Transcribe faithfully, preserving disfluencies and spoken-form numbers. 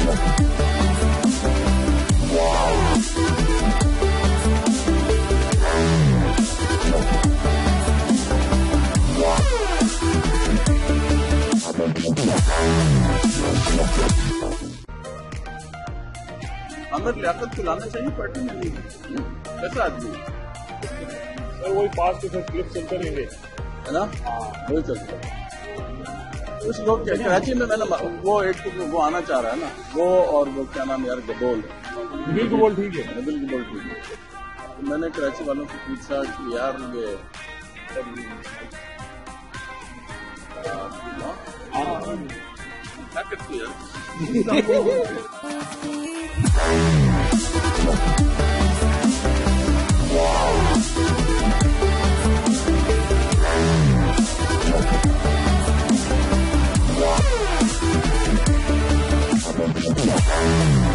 अंदर लियाकत को लाना चाहिए पार्टी में नहीं कैसा आदमी सर वही पास के साथ क्लिप चलते रहेंगे है ना वही चलता है कुछ लोग क्या कराची में मैंने वो एक वो आना चाह रहा है ना वो और वो क्या नाम यार गबोल नबील गबोल ठीक है नबील गबोल ठीक है तो मैंने कराची वालों से पूछा कि यार ये क्या करती है Yeah.